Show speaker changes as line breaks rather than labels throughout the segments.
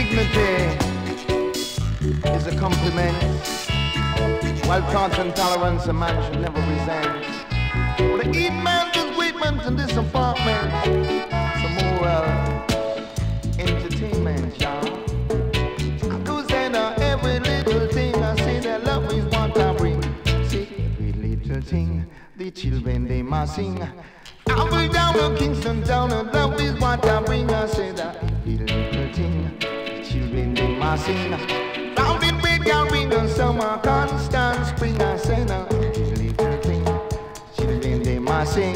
dignity is a compliment, while thought and tolerance a man should never resent. Well, the eat man does weakness and disappointment, some moral entertainment, y'all. I do say that every little thing, I say that love is what I bring. See, every little thing, the children they must sing. I will down to Kingston town and love is what I bring. I say that every little thing, the children they must sing. Round in bed, y'all ring on summer, constant spring. I say that every little thing, children they must sing.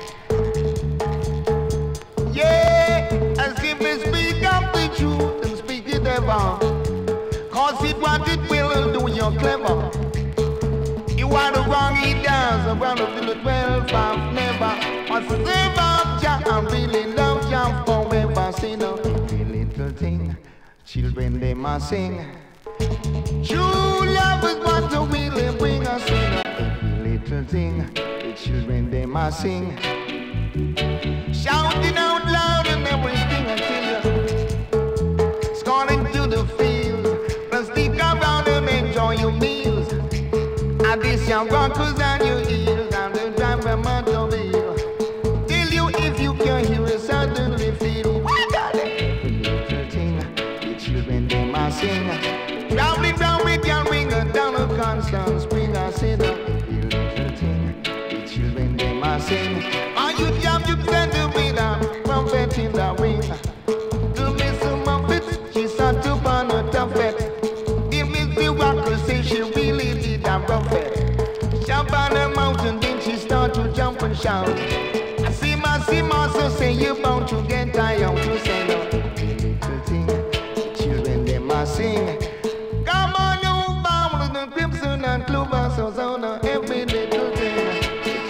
Yeah, as if we speak of the truth and speak it ever. Cause it what it will do, you're clever. You are the wrong, he does. Around the little 12, I've never. I save up, Jah, I really love Jah forever. Say no, every little thing, children they must sing. True love is what the will bring us in. Every little thing, the children they must sing. Shouting out loud and everything until you scoring to the fields. But stick around and enjoy your meals. And this young rockers and your ears and the driver motorwheel. Tell you if you can hear it suddenly feel. What are they? Every little thing, the children they must sing. Traveling down with your ringer down a constant spring. I say that every little thing, the children they must sing. Are you jump, you send the winner, trumpet in the wing. To Miss Muppet, she sat up on a tuffet. If Miss the Walker say she really did a rough it. Jump on the mountain, then she start to jump and shout. I see my so say you bound to get tired. To say no, every little thing, the children they must sing. Come on, you bound the crimson and clover, so no, every little thing.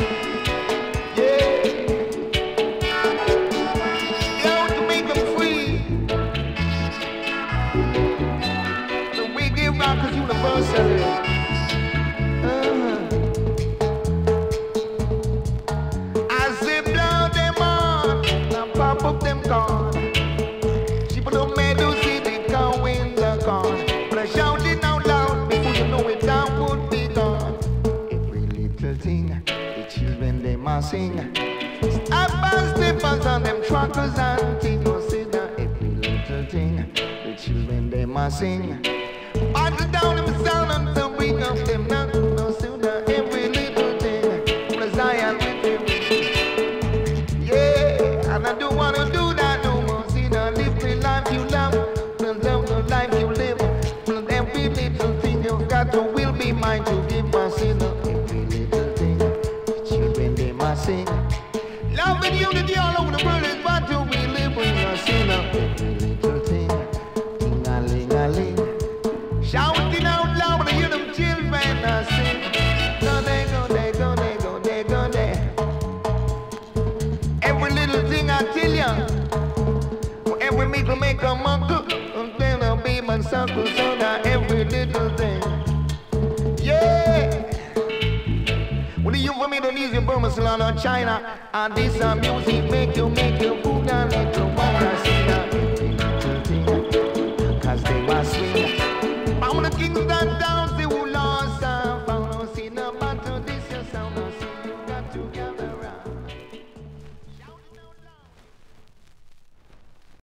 Yeah, you have to make them free. The Reggae Rockers Universal. I say blow them on, and pop up them corn. She put up meadow, see the cow in the corn. But I shouted out loud before you know it, down would be gone. Every little thing, the children they must sing. Step and steppers on them truckers and things. No say that every little thing, the children they must sing. Party down in the sound and the ring of them now. No say that every little thing, but Zion with them. Yeah, and I don't wanna do that no more. See that live the life you love, and love the life you live. And every little thing you've got to will be mine to give us. See that every little thing, the children they must sing. Love and unity all over the world is what we live in. I see that every little thing, ting-a-ling-a-ling. Shouting out loud to hear them children I sing. Go there, go there, go there, go there, go there. Every little thing I tell ya, every meal make a muckle, and then a baby and suckle, so that every little thing. Yeah. When you from Indonesia, Burma, Ceylon, or China, and this music make you food and let you want to sing.